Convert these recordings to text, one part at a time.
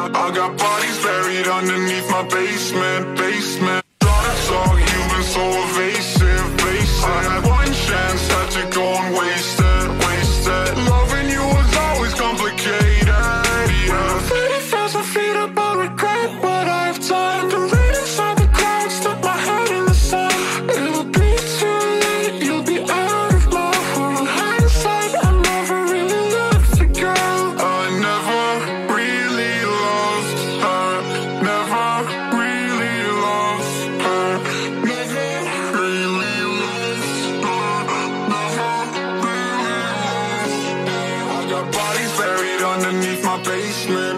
I got bodies buried underneath my basement. Thought it's all you've been so evasive. I had one chance, had to go and waste it. Loving you was always complicated, yeah. 30,000 feet above regret, but I have time to read inside the clouds, stuck my head in the sun. It'll be too late, you'll be out of my world. Hindsight, I never really loved the girl. I never really loved her. Never really loved her. Never really loved her. Never really loved her. I got bodies buried underneath my basement.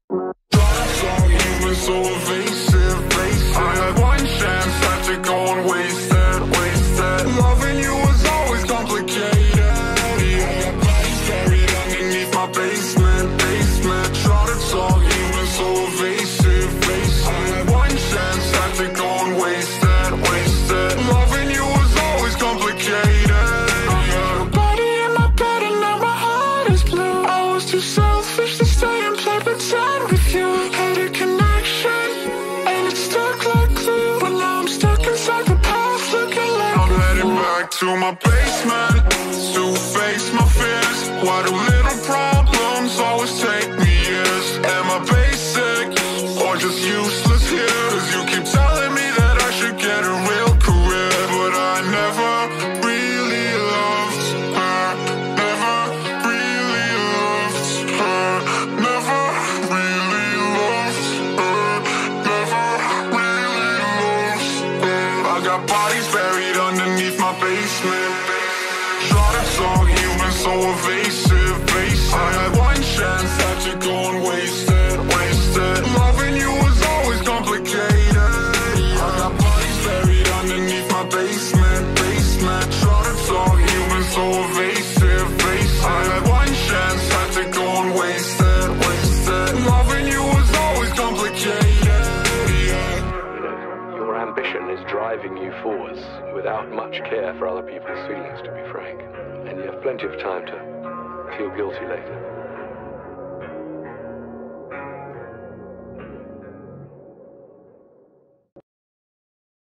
So evasive. I had one chance, had to go and waste it. Loving you was always complicated, yeah. I got bodies buried underneath my basement. Thought it's all you've been so evasive. I had one chance, had to go and waste it. Loving you was always complicated, yeah. Your body in my bed and now my heart is blue. I was too selfish to stay and play pretend with you. Had a connection and it stuck like glue, but now I'm stuck inside the past looking like I'm heading back to my basement to face my fears. Why do little problems always take me years? Am I basic or just useless here? Cause you keep telling me that I should get a real career, but I never really loved her. Never really loved her. Never really loved her. Never really loved her. I got bodies buried underneath my basement. Thought it's all you've been so evasive. I had one chance, had to go and waste it. Loving you was always complicated. I got bodies buried underneath my basement. Thought it's all you've been so evasive. I had one chance, had to go and waste it. Loving you was always complicated, yeah. Your ambition is driving you forwards without much care for other people's feelings, to be frank. And you have plenty of time to feel guilty later.